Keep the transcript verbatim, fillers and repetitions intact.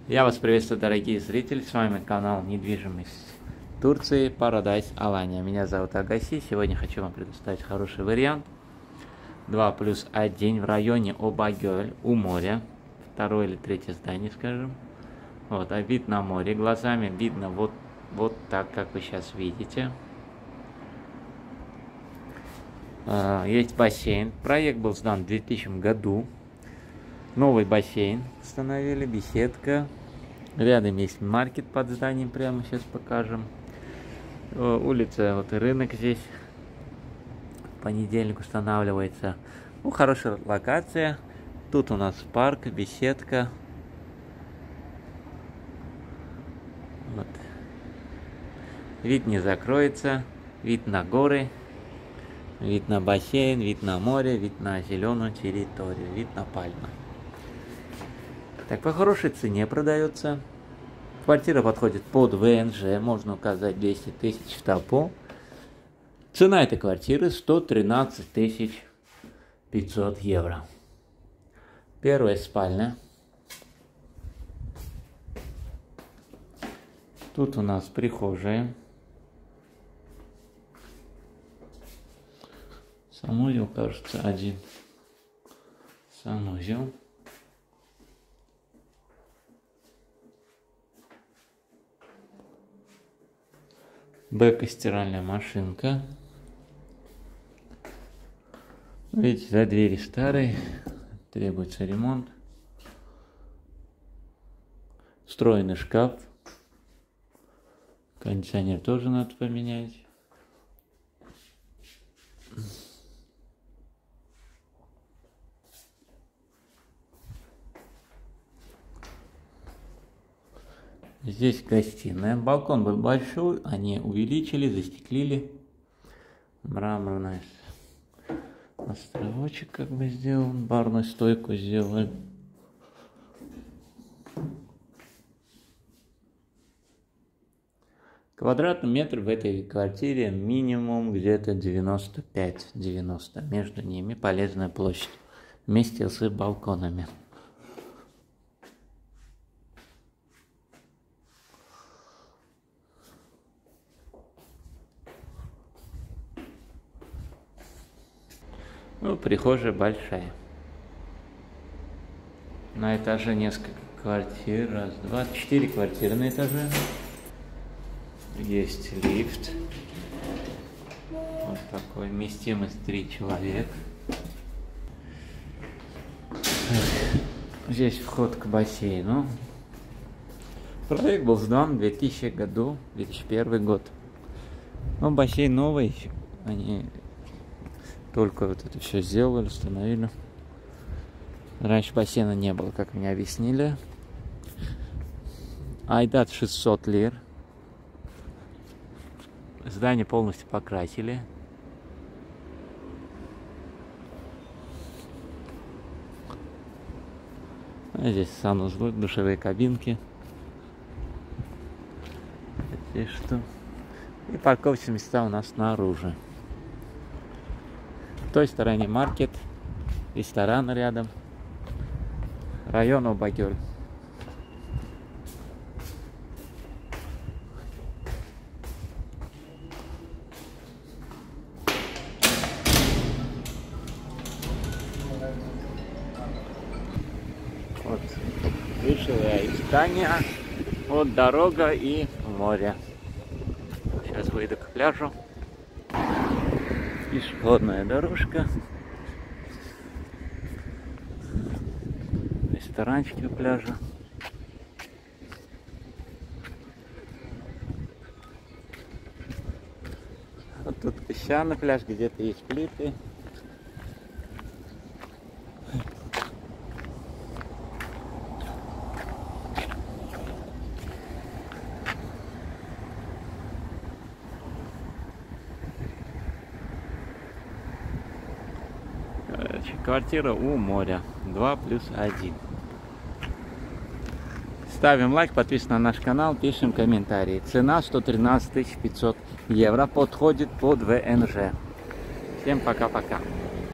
Я вас приветствую, дорогие зрители, с вами канал Недвижимость Турции Paradise Alanya. Меня зовут Агаси, сегодня хочу вам предоставить хороший вариант. два плюс один в районе Обагёль, у моря, второе или третье здание, скажем. Вот, а вид на море, глазами видно вот, вот так, как вы сейчас видите. Есть бассейн, проект был сдан в две тысячном году. Новый бассейн установили, беседка. Рядом есть маркет под зданием, прямо сейчас покажем. Улица, вот и рынок здесь. В понедельник устанавливается. Ну, хорошая локация. Тут у нас парк, беседка. Вот. Вид не закроется. Вид на горы. Вид на бассейн, вид на море, вид на зеленую территорию, вид на пальмы. Так, по хорошей цене продается. Квартира подходит под вэ эн жэ, можно указать двести тысяч в топу. Цена этой квартиры сто тринадцать тысяч пятьсот евро. Первая спальня. Тут у нас прихожая. Санузел, кажется, один. Санузел. Бэка, стиральная машинка. Видите, да, двери старые, требуется ремонт. Встроенный шкаф. Кондиционер тоже надо поменять. Здесь гостиная. Балкон был большой, они увеличили, застеклили. Мраморный островочек как бы сделан, барную стойку сделали. Квадратный метр в этой квартире минимум где-то девяносто пять девяносто. Между ними полезная площадь вместе с балконами. Ну, прихожая большая. На этаже несколько квартир. Раз, два, четыре квартиры на этаже. Есть лифт. Вот такой. Вместимость три человека. Здесь вход к бассейну. Проект был сдан в две тысячном году, две тысячи первый год. Ну, бассейн новый. Они только вот это все сделали, установили. Раньше бассейна не было, как мне объяснили. Айдат шестьсот лир. Здание полностью покрасили. А здесь санузлы, душевые кабинки. Здесь что? И парковочные места у нас снаружи. В той стороне маркет, ресторан рядом, район Обагёль. Вот, вышел я из здания, вот дорога и море. Сейчас выйду к пляжу. Пешеходная дорожка. Ресторанчики у пляжа. Вот тут песчаный пляж, где-то есть плиты. Квартира у моря. два плюс один. Ставим лайк, подписываемся на наш канал, пишем комментарии. Цена сто тринадцать тысяч пятьсот евро. Подходит под вэ эн жэ. Всем пока-пока.